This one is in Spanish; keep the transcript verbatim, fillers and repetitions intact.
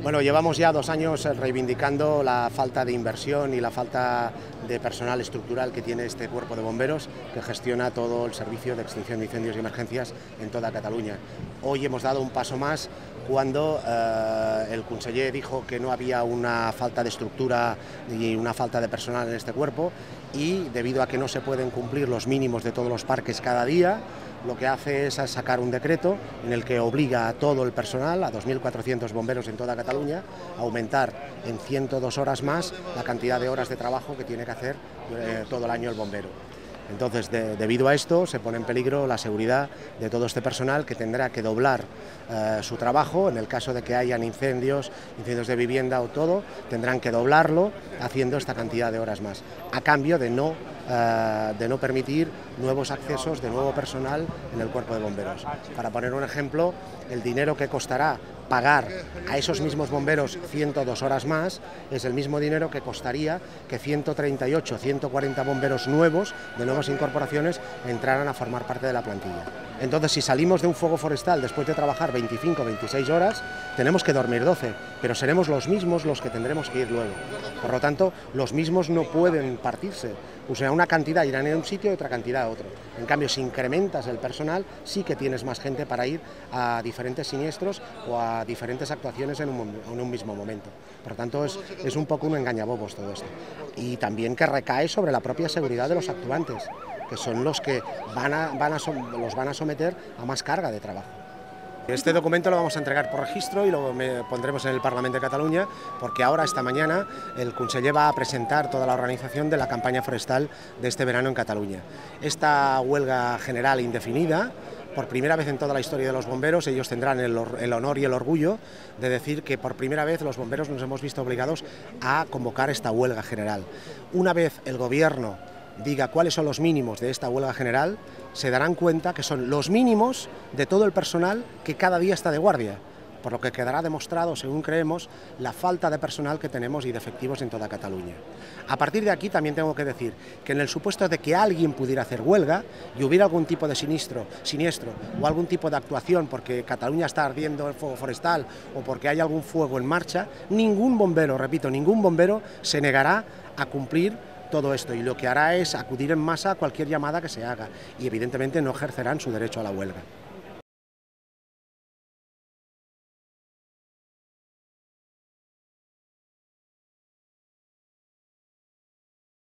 Bueno, llevamos ya dos años reivindicando la falta de inversión y la falta de personal estructural que tiene este cuerpo de bomberos que gestiona todo el servicio de extinción de incendios y emergencias en toda Cataluña. Hoy hemos dado un paso más cuando eh, el conseller dijo que no había una falta de estructura ni una falta de personal en este cuerpo, y debido a que no se pueden cumplir los mínimos de todos los parques cada día, lo que hace es sacar un decreto en el que obliga a todo el personal, a dos mil cuatrocientos bomberos en toda Cataluña, a aumentar en ciento dos horas más la cantidad de horas de trabajo que tiene que hacer eh, todo el año el bombero. Entonces, de, debido a esto, se pone en peligro la seguridad de todo este personal, que tendrá que doblar eh, su trabajo. En el caso de que hayan incendios, incendios de vivienda o todo, tendrán que doblarlo haciendo esta cantidad de horas más, a cambio de no, eh, de no permitir nuevos accesos de nuevo personal en el cuerpo de bomberos. Para poner un ejemplo, el dinero que costará pagar a esos mismos bomberos ciento dos horas más es el mismo dinero que costaría que ciento treinta y ocho, ciento cuarenta bomberos nuevos, de nuevas incorporaciones, entraran a formar parte de la plantilla. Entonces, si salimos de un fuego forestal después de trabajar veinticinco, veintiséis horas, tenemos que dormir doce, pero seremos los mismos los que tendremos que ir luego. Por lo tanto, los mismos no pueden partirse. O sea, una cantidad irán en un sitio y otra cantidad a otro. En cambio, si incrementas el personal, sí que tienes más gente para ir a diferentes siniestros o a diferentes actuaciones en un, en un mismo momento. Por lo tanto, es, es un poco un engañabobos todo esto. Y también que recae sobre la propia seguridad de los actuantes, que son los que van a, van a, los van a someter a más carga de trabajo. Este documento lo vamos a entregar por registro y lo pondremos en el Parlamento de Cataluña, porque ahora, esta mañana, el conseller va a presentar toda la organización de la campaña forestal de este verano en Cataluña. Esta huelga general indefinida, por primera vez en toda la historia de los bomberos, ellos tendrán el, el honor y el orgullo de decir que por primera vez los bomberos nos hemos visto obligados a convocar esta huelga general. Una vez el gobierno diga cuáles son los mínimos de esta huelga general, se darán cuenta que son los mínimos de todo el personal que cada día está de guardia, por lo que quedará demostrado, según creemos, la falta de personal que tenemos y de efectivos en toda Cataluña. A partir de aquí también tengo que decir que en el supuesto de que alguien pudiera hacer huelga y hubiera algún tipo de siniestro, siniestro o algún tipo de actuación porque Cataluña está ardiendo el fuego forestal o porque hay algún fuego en marcha, ningún bombero, repito, ningún bombero se negará a cumplir todo esto, y lo que hará es acudir en masa a cualquier llamada que se haga, y evidentemente no ejercerán su derecho a la huelga.